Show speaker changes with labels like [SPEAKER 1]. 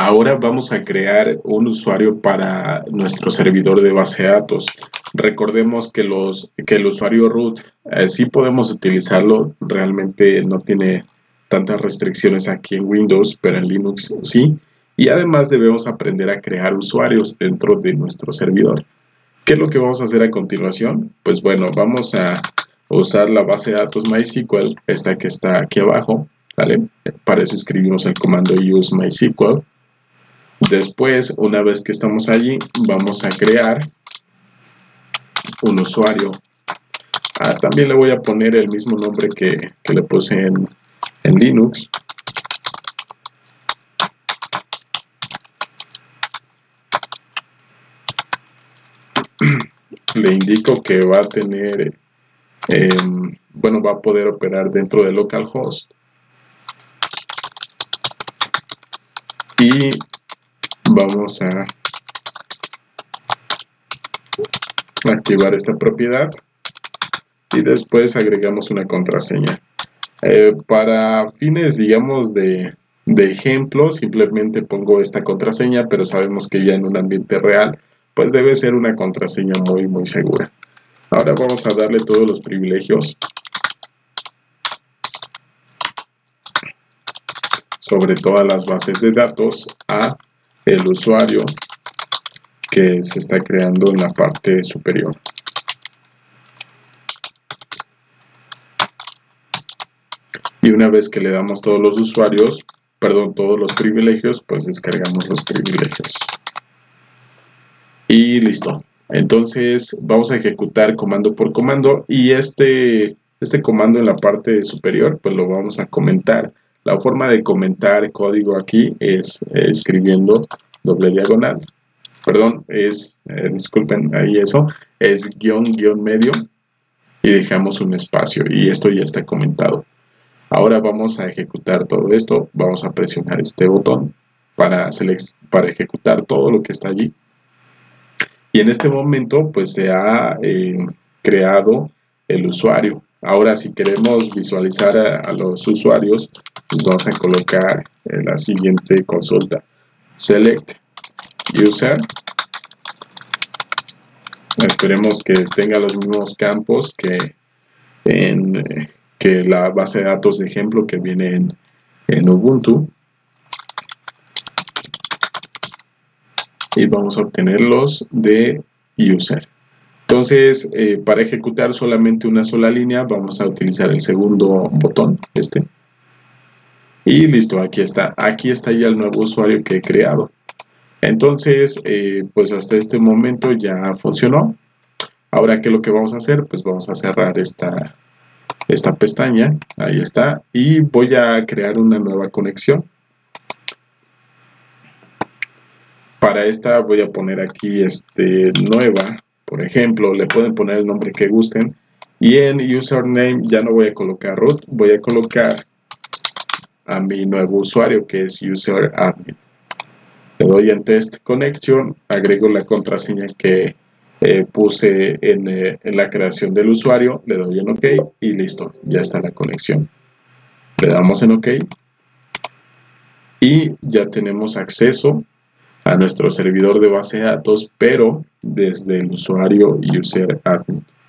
[SPEAKER 1] Ahora vamos a crear un usuario para nuestro servidor de base de datos. Recordemos que el usuario root sí podemos utilizarlo, realmente no tiene tantas restricciones aquí en Windows, pero en Linux sí. Y además debemos aprender a crear usuarios dentro de nuestro servidor. ¿Qué es lo que vamos a hacer a continuación? Pues bueno, vamos a usar la base de datos MySQL, esta que está aquí abajo, ¿vale? Para eso escribimos el comando use MySQL. Después, una vez que estamos allí, vamos a crear un usuario. También le voy a poner el mismo nombre que le puse en Linux. Le indico que va a tener, bueno, va a poder operar dentro de localhost. Y vamos a activar esta propiedad y después agregamos una contraseña. Para fines, digamos, de ejemplo, simplemente pongo esta contraseña, pero sabemos que ya en un ambiente real, pues debe ser una contraseña muy segura. Ahora vamos a darle todos los privilegios sobre todas las bases de datos a el usuario que se está creando en la parte superior. Y una vez que le damos todos los usuarios, perdón, todos los privilegios, pues descargamos los privilegios. Y listo. Entonces vamos a ejecutar comando por comando y este comando en la parte superior, pues lo vamos a comentar. La forma de comentar código aquí es escribiendo doble diagonal. Perdón, disculpen, ahí eso, es guión medio y dejamos un espacio y esto ya está comentado. Ahora vamos a ejecutar todo esto, vamos a presionar este botón para ejecutar todo lo que está allí. Y en este momento pues se ha creado el usuario. Ahora si queremos visualizar a los usuarios, pues vamos a colocar en la siguiente consulta. Select User. Esperemos que tenga los mismos campos que la base de datos de ejemplo que viene en Ubuntu. Y vamos a obtenerlos de user. Entonces, para ejecutar solamente una sola línea, vamos a utilizar el segundo botón, y listo, aquí está ya el nuevo usuario que he creado. Entonces, pues hasta este momento ya funcionó. Ahora, ¿qué es lo que vamos a hacer? Pues vamos a cerrar esta pestaña, ahí está, y voy a crear una nueva conexión. Para esta voy a poner aquí nueva, por ejemplo, le pueden poner el nombre que gusten. Y en username ya no voy a colocar root, voy a colocar a mi nuevo usuario que es user admin. Le doy en test connection, agrego la contraseña que puse en la creación del usuario, le doy en OK y listo, ya está la conexión. Le damos en OK y ya tenemos acceso a nuestro servidor de base de datos, pero desde el usuario user admin.